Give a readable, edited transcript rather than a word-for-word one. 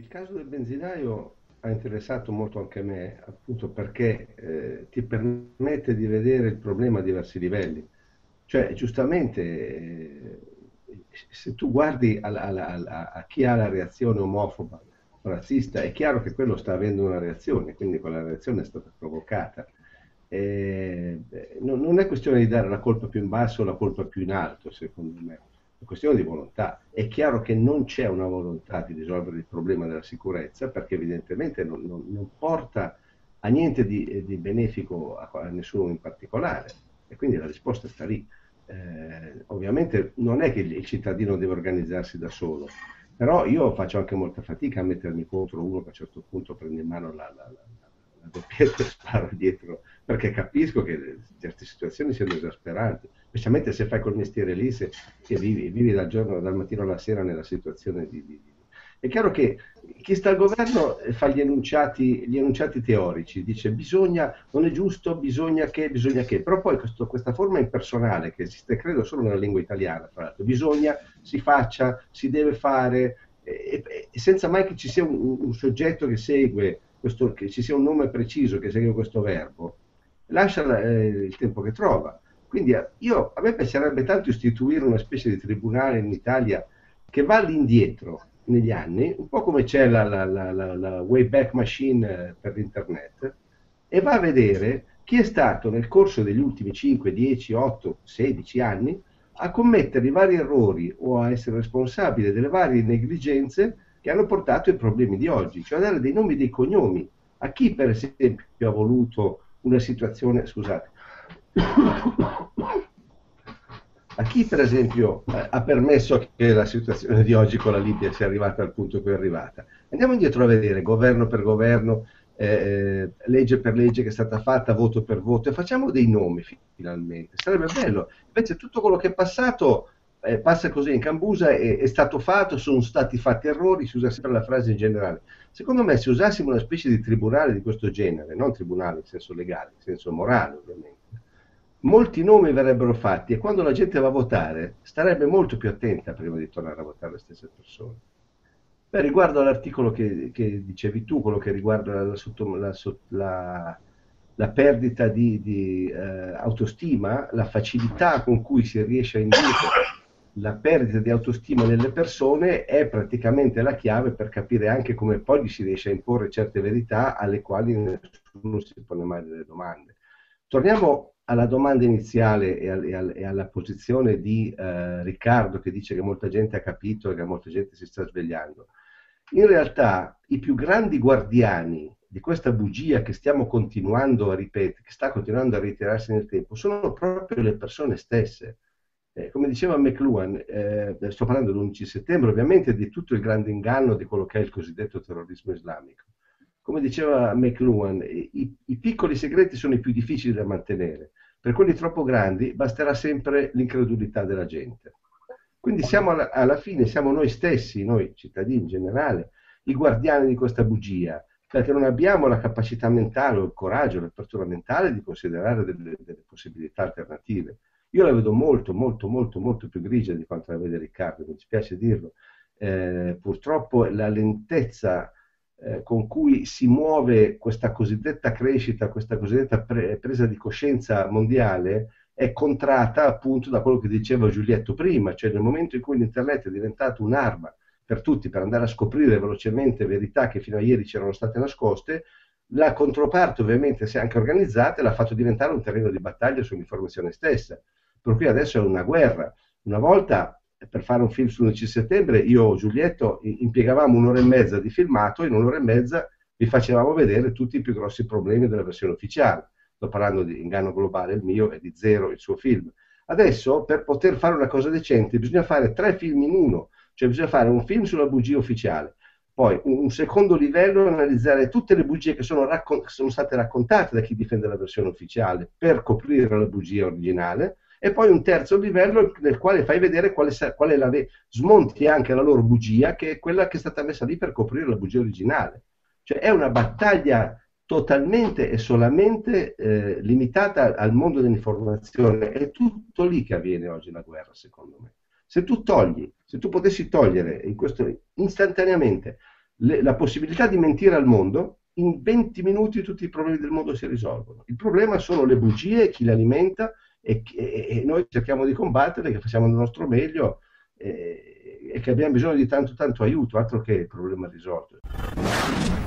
caso del benzinaio ha interessato molto anche me, appunto perché ti permette di vedere il problema a diversi livelli. Cioè, giustamente, se tu guardi a chi ha la reazione omofoba o razzista, è chiaro che quello sta avendo una reazione, quindi quella reazione è stata provocata. Non è questione di dare la colpa più in basso o la colpa più in alto, secondo me, è questione di volontà. È chiaro che non c'è una volontà di risolvere il problema della sicurezza perché evidentemente non porta a niente di benefico a nessuno in particolare e quindi la risposta sta lì. Ovviamente non è che il cittadino deve organizzarsi da solo, però io faccio anche molta fatica a mettermi contro uno che a un certo punto prende in mano la doppietta e spara dietro, perché capisco che certe situazioni siano esasperanti, specialmente se fai quel mestiere lì, se, che vivi dal mattino alla sera nella situazione È chiaro che chi sta al governo fa gli enunciati teorici, dice bisogna, non è giusto, bisogna che, però poi questa forma impersonale che esiste credo solo nella lingua italiana, tra l'altro, bisogna, si faccia, si deve fare, senza mai che ci sia un soggetto che segue, che ci sia un nome preciso che segue questo verbo, lascia il tempo che trova. Quindi a me piacerebbe tanto istituire una specie di tribunale in Italia che va all'indietro negli anni, un po' come c'è la Wayback Machine per l'internet, e va a vedere chi è stato nel corso degli ultimi 5, 10, 8, 16 anni a commettere i vari errori o a essere responsabile delle varie negligenze che hanno portato ai problemi di oggi, cioè dare dei nomi e dei cognomi a chi per esempio ha voluto una situazione, scusate, a chi per esempio ha permesso che la situazione di oggi con la Libia sia arrivata al punto che è arrivata. Andiamo indietro a vedere governo per governo, legge per legge che è stata fatta, voto per voto, e facciamo dei nomi finalmente. Sarebbe bello. Invece tutto quello che è passato passa così in cambusa, è stato fatto, sono stati fatti errori, si usa sempre la frase in generale. Secondo me se usassimo una specie di tribunale di questo genere, non tribunale in senso legale, in senso morale ovviamente, molti nomi verrebbero fatti e quando la gente va a votare starebbe molto più attenta prima di tornare a votare le stesse persone. Beh, riguardo all'articolo che dicevi tu, quello che riguarda la perdita di autostima, la facilità con cui si riesce a indurre la perdita di autostima nelle persone è praticamente la chiave per capire anche come poi gli si riesce a imporre certe verità alle quali nessuno si pone mai delle domande. Torniamo alla domanda iniziale e alla posizione di Riccardo che dice che molta gente ha capito e che molta gente si sta svegliando. In realtà i più grandi guardiani di questa bugia che stiamo continuando a ripetere, che sta continuando a ritirarsi nel tempo, sono proprio le persone stesse. Come diceva McLuhan, sto parlando dell'11 settembre, ovviamente di tutto il grande inganno di quello che è il cosiddetto terrorismo islamico. Come diceva McLuhan, i piccoli segreti sono i più difficili da mantenere, per quelli troppo grandi basterà sempre l'incredulità della gente. Quindi siamo alla fine, siamo noi stessi, noi cittadini in generale, i guardiani di questa bugia, perché non abbiamo la capacità mentale o il coraggio, l'apertura mentale di considerare delle possibilità alternative. Io la vedo molto, molto, molto, molto più grigia di quanto la vede Riccardo, mi dispiace dirlo. Purtroppo la lentezza con cui si muove questa cosiddetta crescita, questa cosiddetta presa di coscienza mondiale, è contratta appunto da quello che diceva Giulietto prima, cioè nel momento in cui l'internet è diventato un'arma per tutti per andare a scoprire velocemente verità che fino a ieri c'erano state nascoste, la controparte ovviamente si è anche organizzata e l'ha fatto diventare un terreno di battaglia sull'informazione stessa, per cui adesso è una guerra. Una volta per fare un film sull'11 settembre io e Giulietto impiegavamo un'ora e mezza di filmato e in un'ora e mezza vi facevamo vedere tutti i più grossi problemi della versione ufficiale. Sto parlando di Inganno Globale, il mio, e di Zero, il suo film. Adesso, per poter fare una cosa decente, bisogna fare 3 film in uno, cioè bisogna fare un film sulla bugia ufficiale, poi un secondo livello analizzare tutte le bugie che sono state raccontate da chi difende la versione ufficiale per coprire la bugia originale, e poi un terzo livello nel quale fai vedere smonti anche la loro bugia, che è quella che è stata messa lì per coprire la bugia originale. Cioè è una battaglia totalmente e solamente limitata al mondo dell'informazione. È tutto lì che avviene oggi la guerra, secondo me. Se tu potessi togliere istantaneamente la possibilità di mentire al mondo, in 20 minuti tutti i problemi del mondo si risolvono. Il problema sono le bugie, chi le alimenta e noi cerchiamo di combatterle, che facciamo il nostro meglio e che abbiamo bisogno di tanto tanto aiuto, altro che il problema risolto.